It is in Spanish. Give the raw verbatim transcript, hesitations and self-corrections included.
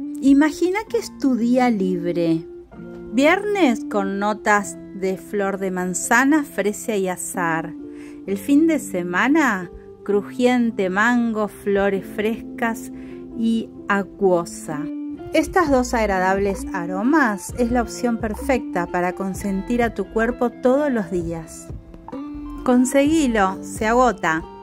Imagina que es tu día libre. Viernes con notas de flor de manzana, fresa y azahar. El fin de semana, crujiente mango, flores frescas y acuosa. Estas dos agradables aromas es la opción perfecta para consentir a tu cuerpo todos los días. Conseguilo, se agota.